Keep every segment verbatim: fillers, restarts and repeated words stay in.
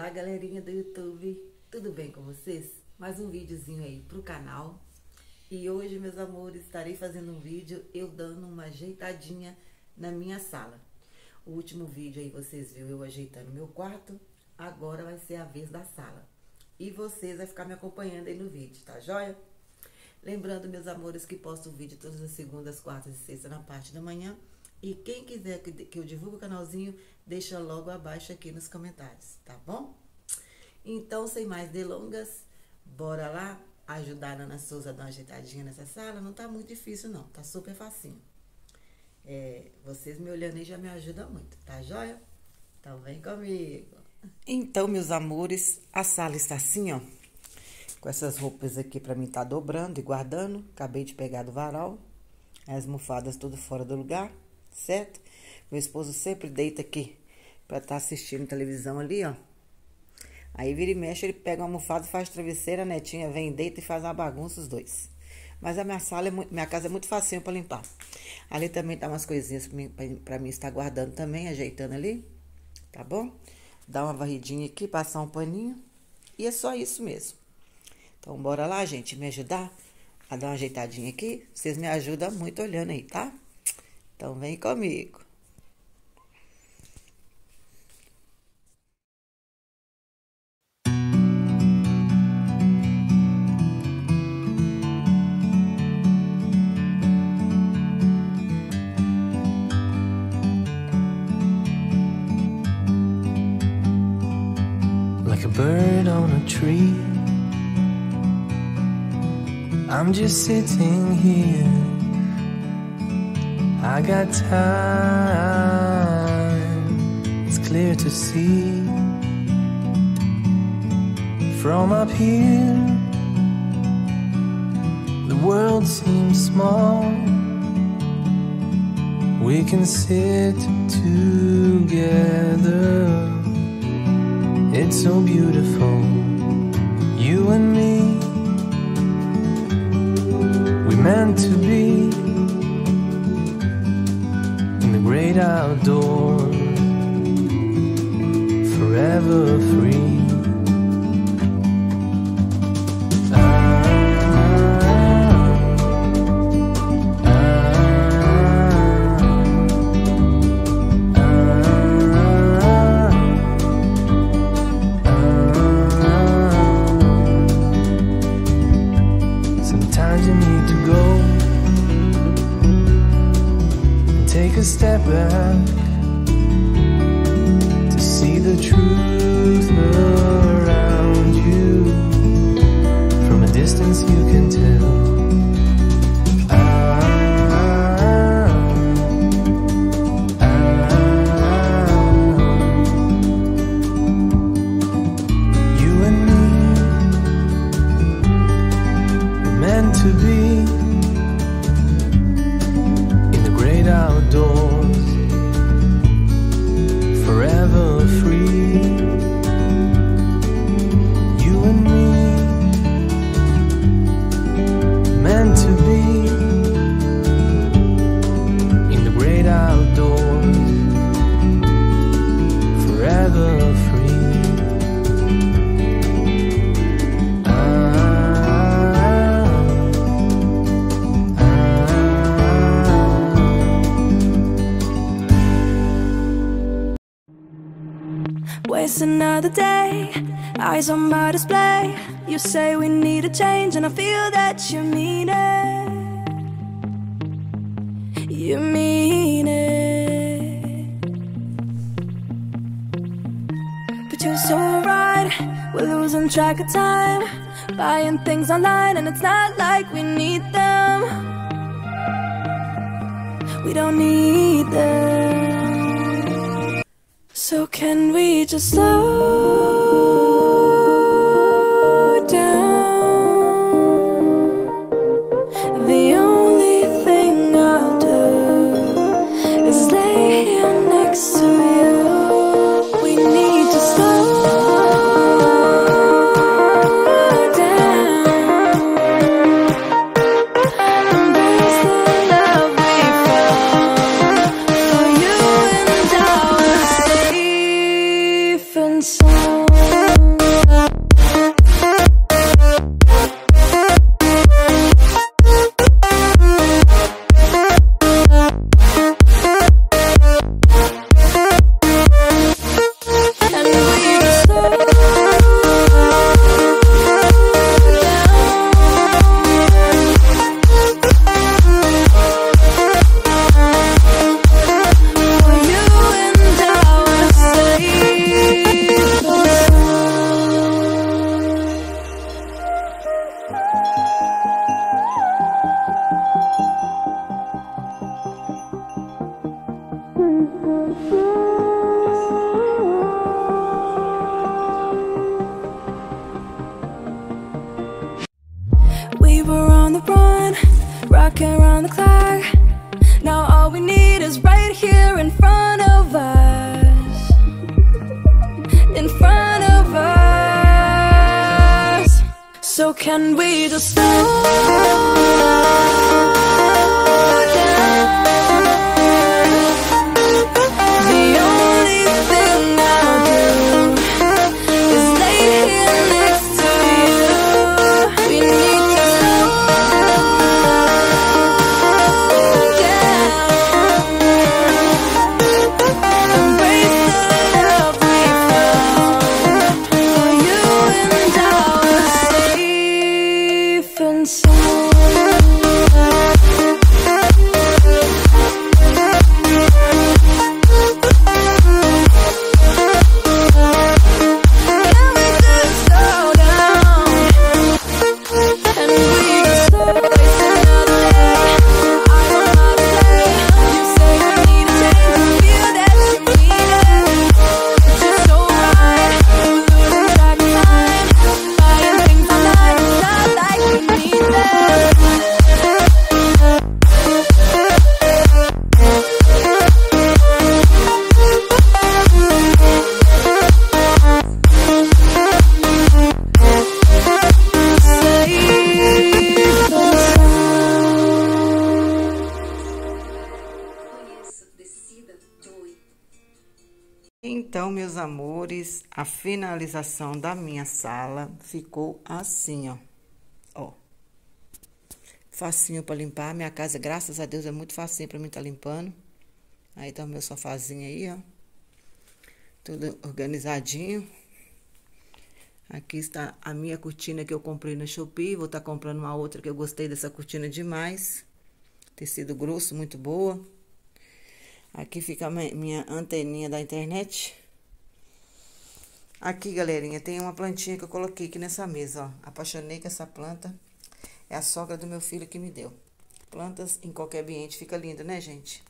Olá, galerinha do YouTube, tudo bem com vocês? Mais um videozinho aí pro canal. E hoje, meus amores, estarei fazendo um vídeo eu dando uma ajeitadinha na minha sala. O último vídeo aí vocês viram eu ajeitando meu quarto, agora vai ser a vez da sala. E vocês vão ficar me acompanhando aí no vídeo, tá joia? Lembrando, meus amores, que posto o vídeo todas as segundas, quartas e sextas na parte da manhã. E quem quiser que eu divulgue o canalzinho, deixa logo abaixo aqui nos comentários, tá bom? Então, sem mais delongas, bora lá ajudar a Ana Souza a dar uma ajeitadinha nessa sala. Não tá muito difícil não, tá super facinho. É, vocês me olhando aí já me ajudam muito, tá joia? Então vem comigo. Então, meus amores, a sala está assim, ó. Com essas roupas aqui pra mim tá dobrando e guardando. Acabei de pegar do varal. As almofadas tudo fora do lugar, certo? Meu esposo sempre deita aqui pra estar assistindo televisão ali, ó. Aí vira e mexe, ele pega uma almofada e faz travesseira, a netinha vem, deita e faz uma bagunça os dois. Mas a minha sala, é muito, minha casa é muito facinho pra limpar. Ali também tá umas coisinhas pra mim, pra, pra mim estar guardando também, ajeitando ali, tá bom? Dá uma varridinha aqui, passar um paninho e é só isso mesmo. Então, bora lá, gente, me ajudar a dar uma ajeitadinha aqui. Vocês me ajudam muito olhando aí, tá? Então, vem comigo. Like a bird on a tree, I'm just sitting here. I got time, it's clear to see. From up here, the world seems small. We can sit together. It's so beautiful, you and me. We're meant to be in the great outdoors, forever free. Take a step back to see the truth around you. From a distance you can tell. Ah, ah, ah. You and me were meant to be outdoors, forever free. You and me, meant to be in the great outdoors, forever free. Waste another day, eyes on my display. You say we need a change and I feel that you mean it. You mean it. But you're so right, we're losing track of time. Buying things online and it's not like we need them. We don't need them. So can we just slow down? The only thing I'll do is lay here next to you. We need to slow down. Embrace the love we found for you and I. Safe and sound. rocking around the clock. Now all we need is right here in front of us. In front of us. So can we just slow down? The only thing I'll do is lay here next to you. We need to slow down. Embrace the love we found. For you and I are safe and sound. Can we just slow down? And we just slow waste another day. I don't know how to play. You say you need a change, feel that you need it. It's just so right. We're losing track of time, buying things online. It's not like we need them. Então, meus amores, a finalização da minha sala ficou assim, ó. Ó. Facinho pra limpar. Minha casa, graças a Deus, é muito facinho pra mim tá limpando. Aí tá o meu sofazinho aí, ó. Tudo organizadinho. Aqui está a minha cortina que eu comprei no Shopee. Vou estar comprando uma outra que eu gostei dessa cortina demais. Tecido grosso, muito boa. Aqui fica a minha anteninha da internet. Aqui, galerinha, tem uma plantinha que eu coloquei aqui nessa mesa, ó. Apaixonei com essa planta. É a sogra do meu filho que me deu. Plantas em qualquer ambiente fica lindo, né, gente?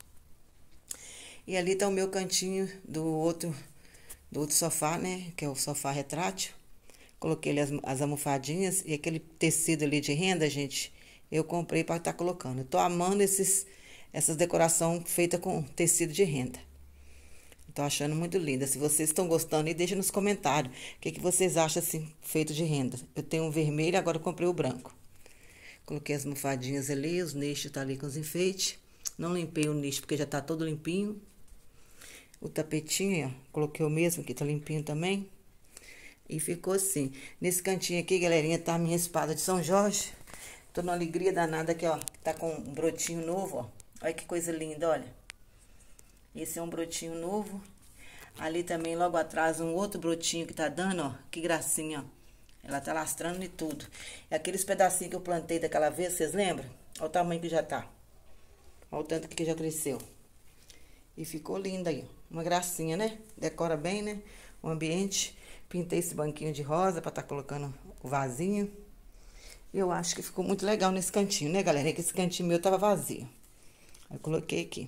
E ali tá o meu cantinho do outro, do outro sofá, né? Que é o sofá retrátil. Coloquei ali as, as almofadinhas e aquele tecido ali de renda, gente, eu comprei para estar colocando. Eu tô amando esses... essas decoração feita com tecido de renda. Tô achando muito linda. Se vocês estão gostando, aí deixa nos comentários. O que, que vocês acham assim, feito de renda. Eu tenho um vermelho, agora eu comprei o branco. Coloquei as almofadinhas ali, os nichos tá ali com os enfeites. Não limpei o nicho, porque já tá todo limpinho. O tapetinho, ó, coloquei o mesmo, que tá limpinho também. E ficou assim. Nesse cantinho aqui, galerinha, tá a minha espada de São Jorge. Tô numa alegria danada aqui, ó. Tá com um brotinho novo, ó. Olha que coisa linda, olha. Esse é um brotinho novo. Ali também, logo atrás, um outro brotinho que tá dando, ó. Que gracinha, ó. Ela tá lastrando e tudo. É aqueles pedacinhos que eu plantei daquela vez, vocês lembram? Olha o tamanho que já tá. Olha o tanto que já cresceu. E ficou linda aí, ó. Uma gracinha, né? Decora bem, né? O ambiente. Pintei esse banquinho de rosa pra tá colocando o vasinho. E eu acho que ficou muito legal nesse cantinho, né, galera? É que esse cantinho meu tava vazio. Eu coloquei aqui.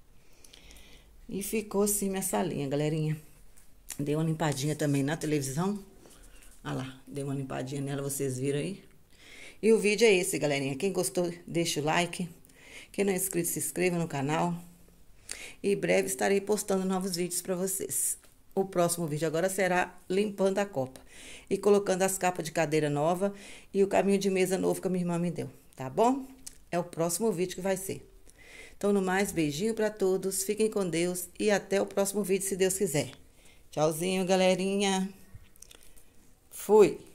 E ficou assim minha salinha, galerinha. Dei uma limpadinha também na televisão. Olha lá, dei uma limpadinha nela, vocês viram aí. E o vídeo é esse, galerinha. Quem gostou, deixa o like. Quem não é inscrito, se inscreva no canal. E em breve estarei postando novos vídeos pra vocês. O próximo vídeo agora será limpando a copa. E colocando as capas de cadeira nova e o caminho de mesa novo que a minha irmã me deu. Tá bom? É o próximo vídeo que vai ser. Então, no mais, beijinho pra todos, fiquem com Deus e até o próximo vídeo, se Deus quiser. Tchauzinho, galerinha. Fui!